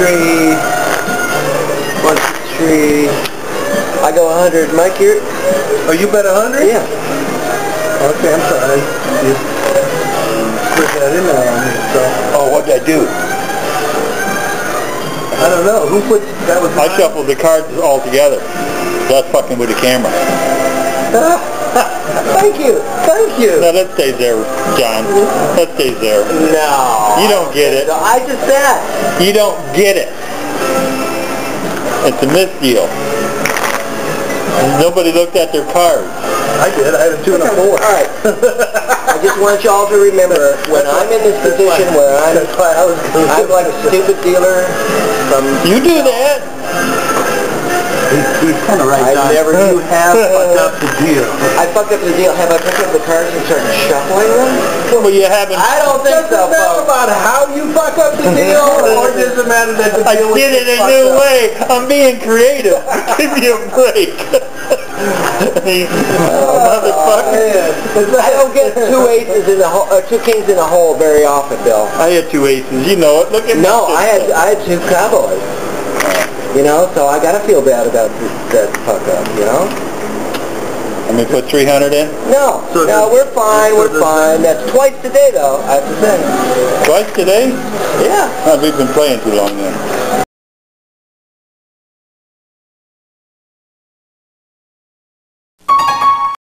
tree. Bunch of tree. I go 100. Mike, here. Oh, you bet 100? Yeah. Okay, I'm sorry. You put that in there on me, so. Oh, what'd I do? I don't know. Who put that? Was I shuffled the cards all together. That's fucking with the camera. Thank you. Thank you. No, that stays there, John. That stays there. No. You don't get it. I just said. You don't get it. It's a misdeal. Nobody looked at their cards. I did. I had a 2 and a 4. All right. I just want y'all to remember, when I'm in this position where I'm like a stupid dealer from... You do that. He's kind of right, John. You have fucked up the deal. I fucked up the deal. Have I picked up the cards and started shuffling them? Well, you haven't. I don't think so, Does it matter about how you fuck up the deal, or does it matter that the I deal was did it a fucked new up? way. I'm being creative. Give me a break. Motherfucker. I don't get 2 aces in the hole, 2 kings in a hole very often, Bill. I had 2 aces. You know it. Look at No, me. I had 2 cowboys. You know, so I gotta feel bad about that fuck up, you know? Let me put 300 in. No, So no, we're fine, we're fine. That's twice today, though, I have to say. Twice today? Yeah. Oh, we've been playing too long then.